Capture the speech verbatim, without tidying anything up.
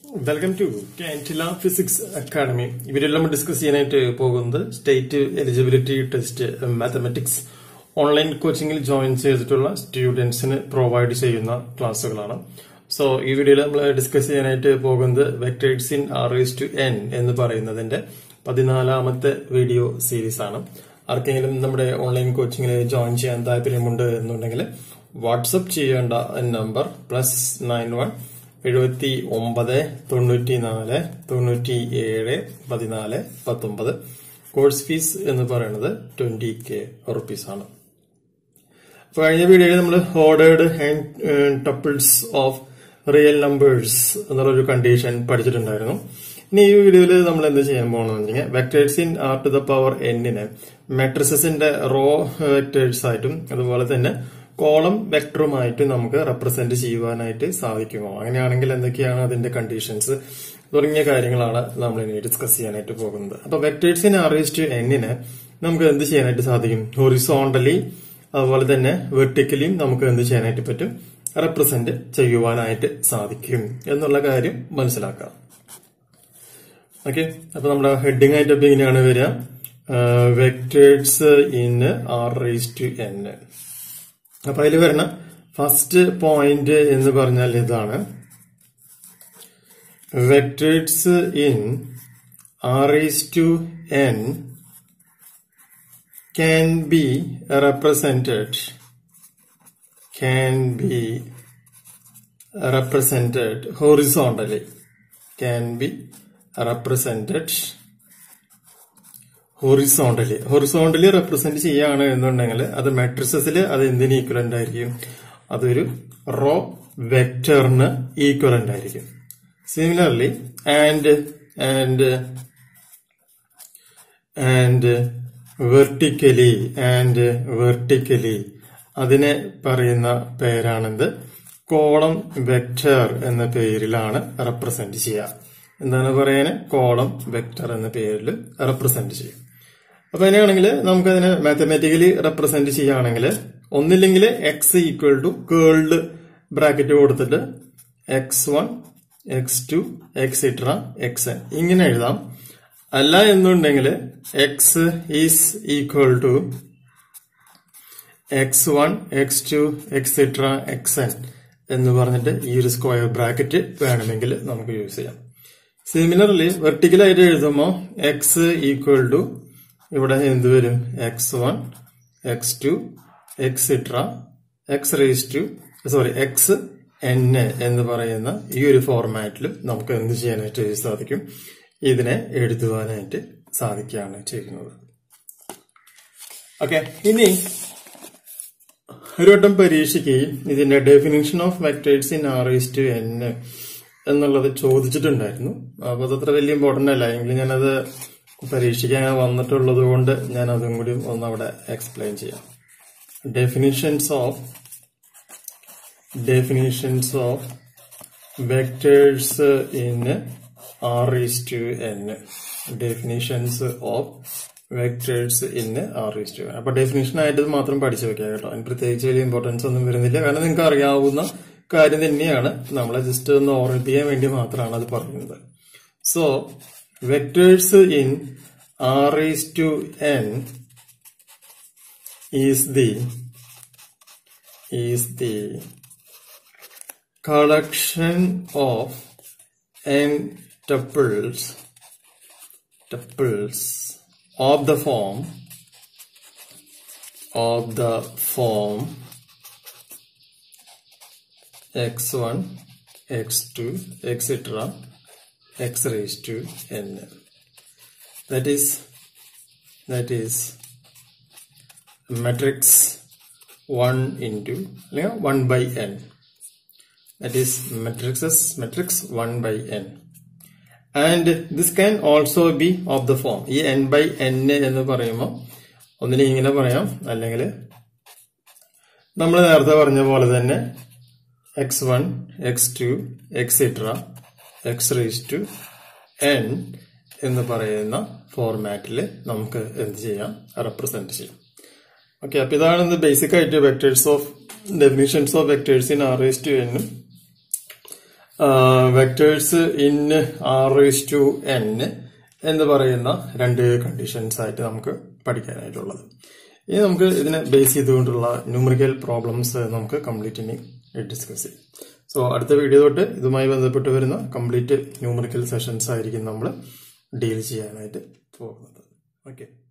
Welcome to Cantilla Physics Academy. We will discuss the state eligibility test mathematics online coaching join students provide class. So, this video we will discuss the vectors in R raised to n in the fourteenth video series. Arkengelum നമ്മുടെ online കോച്ചിങ്ങിൽ join ചെയ്യാൻ താല്പര്യമുണ്ട് എന്നുണ്ടെങ്കിൽ WhatsApp ചെയ്യേണ്ട number plus nine one എഴുപത്തി ഒമ്പത് തൊണ്ണൂറ്റി നാല് തൊണ്ണൂറ്റി ഏഴ് പതിനാല് പത്തൊമ്പത്. കോഴ്സ് ഫീസ് എന്ന് പറയുന്നത് ട്വന്റി കെ റുപ്പീസ് ആണ്. അപ്പൊ കഴിഞ്ഞ വീഡിയോയിൽ നമ്മൾ ordered and tuples of real numbers എന്നുള്ളൊരു കണ്ടീഷൻ പഠിച്ചിട്ടുണ്ടായിരുന്നു. ഇനി ഈ വീഡിയോയിൽ നമ്മൾ എന്ത് ചെയ്യാൻ പോകണമെന്ന് vectors in R to the power എന്നിനെ മെട്രിസസിന്റെ റോ വെക്ടേഴ്സ് ആയിട്ടും അതുപോലെ തന്നെ കോളം വെക്ടറുമായിട്ടും നമുക്ക് റെപ്രസെന്റ് ചെയ്യുവാനായിട്ട് സാധിക്കുമോ, അങ്ങനെയാണെങ്കിൽ എന്തൊക്കെയാണ് അതിന്റെ കണ്ടീഷൻസ് തുടങ്ങിയ കാര്യങ്ങളാണ് നമ്മൾ ഇനി ഡിസ്കസ് ചെയ്യാനായിട്ട് പോകുന്നത്. അപ്പൊ vectors in R raised to എന്നിനെ നമുക്ക് എന്ത് ചെയ്യാനായിട്ട് സാധിക്കും? ഹൊറിസോണ്ടലി അതുപോലെ തന്നെ വെർട്ടിക്കലിയും നമുക്ക് എന്ത് ചെയ്യാനായിട്ട് പറ്റും? റെപ്രസെന്റ് ചെയ്യുവാനായിട്ട് സാധിക്കും എന്നുള്ള കാര്യം മനസ്സിലാക്കാം. ഓക്കെ, അപ്പൊ നമ്മുടെ ഹെഡിങ് ആയിട്ട് അപ്പൊ ഇങ്ങനെയാണ് വരിക, vectors in R raised to N. അപ്പൊ അതിൽ വരുന്ന ഫസ്റ്റ് പോയിന്റ് എന്ന് പറഞ്ഞാൽ ഇതാണ്, vectors in R raised to N can be represented can be represented horizontally can be represented horizontally horizontally represent ചെയ്യാണ് എന്നുണ്ടെങ്കിൽ അത് മെട്രിസസിൽ അത് എന്തിന് ഈക്വലന്റ് ആയിരിക്കും? അതൊരു റോ വെക്ടറിന് ഈക്വലന്റ് ആയിരിക്കും. Similarly and and and vertically and vertically അതിനെ പറയുന്ന പേരാണെന്ത്? കോളം വെക്ടർ എന്ന പേരിലാണ് റെപ്രസെന്റ് ചെയ്യുക. എന്താണ് പറയാന്? കോളം വെക്ടർ എന്ന പേരിൽ റെപ്രസെന്റ് ചെയ്യും. അപ്പൊ അങ്ങനെയാണെങ്കിൽ നമുക്കതിനെ മാത്തമാറ്റിക്കലി റെപ്രസെന്റ് ചെയ്യുകയാണെങ്കിൽ ഒന്നില്ലെങ്കിൽ X equal to curled bracket കൊടുത്തിട്ട് X one X two etcetera X N ഇങ്ങനെ എഴുതാം. അല്ല എന്നുണ്ടെങ്കിൽ X is equal to X one X two etcetera X N എന്ന് പറഞ്ഞിട്ട് ഈ ഒരു സ്ക്വയർ ബ്രാക്കറ്റ് വേണമെങ്കിൽ നമുക്ക് യൂസ് ചെയ്യാം. സിമിലർലി വെർട്ടിക്കലായിട്ട് എഴുതുമ്പോൾ എക്സ് ഈക്വൽ ടു ഇവിടെ എന്ത് വരും? X one X two etcetera X raise to sorry X N എന്ന് പറയുന്ന ഈ ഒരു ഫോർമാറ്റിൽ നമുക്ക് എന്ത് ചെയ്യാനായിട്ട് സാധിക്കും? ഇതിനെ എഴുതുവാനായിട്ട് സാധിക്കുകയാണ് ചെയ്യുന്നത്. ഓക്കെ, ഇനി ഒരു വട്ടം പരീക്ഷയ്ക്ക് ഇതിന്റെ definition of vectors in R raised to N എന്നുള്ളത് ചോദിച്ചിട്ടുണ്ടായിരുന്നു. അപ്പൊ അതത്ര വലിയ ഇമ്പോർട്ടന്റ് അല്ല, എങ്കിലും ഞാനത് പരീക്ഷയ്ക്ക് അങ്ങനെ വന്നിട്ടുള്ളത് കൊണ്ട് ഞാൻ അതും കൂടി ഒന്ന് അവിടെ എക്സ്പ്ലെയിൻ ചെയ്യാം. Definitions of definitions of vectors in R raised to n. Definitions of vectors in R raised to n. അപ്പൊ ഡെഫിനിഷൻ ആയിട്ട് മാത്രം പഠിച്ചു വെക്കാം കേട്ടോ. അതിന് പ്രത്യേകിച്ച് വലിയ ഇമ്പോർട്ടൻസ് ഒന്നും വരുന്നില്ല, കാരണം നിങ്ങൾക്ക് അറിയാവുന്ന കാര്യം തന്നെയാണ്. നമ്മളെ ജസ്റ്റ് ഒന്ന് ഓർമ്മിപ്പിക്കാൻ വേണ്ടി മാത്രമാണ് അത് പറയുന്നത്. So vectors in R raised to n is the is the collection of n tuples tuples of the form of the form x one x two etc x raised to n. That is that is matrix one into one by n. That is matrices matrix one by n. And this can also be of the form. ഈ n by n എന്ന് പറയുമ്പോൾ ഒന്നിനെ ഇങ്ങനെ പറയാം, അല്ലെങ്കിൽ നമ്മൾ നേരത്തെ പറഞ്ഞ പോലെ തന്നെ X one X two etcetera X raise to N എന്ന് പറയുന്ന ഫോർമാറ്റിൽ നമുക്ക് എന്ത് ചെയ്യാം? റെപ്രസെന്റ് ചെയ്യാം. ഓക്കെ, അപ്പൊ ഇതാണ് ബേസിക് ആയിട്ട് vectors of definitions of vectors in R raised to എന്നും vectors in R raise to N എന്ന് പറയുന്ന രണ്ട് കണ്ടീഷൻസ് ആയിട്ട് നമുക്ക് പഠിക്കാനായിട്ടുള്ളത്. ഇനി നമുക്ക് ഇതിനെ ബേസ് ചെയ്തുകൊണ്ടുള്ള ന്യൂമറിക്കൽ പ്രോബ്ലംസ് നമുക്ക് കംപ്ലീറ്റ് ഇനി ഡിസ്കസ് ചെയ്യും. സോ അടുത്ത വീഡിയോ തൊട്ട് ഇതുമായി ബന്ധപ്പെട്ട് വരുന്ന കംപ്ലീറ്റ് ന്യൂമറിക്കൽ സെഷൻസ് ആയിരിക്കും നമ്മൾ ഡീൽ ചെയ്യാനായിട്ട് പോകുന്നത്. ഓക്കെ.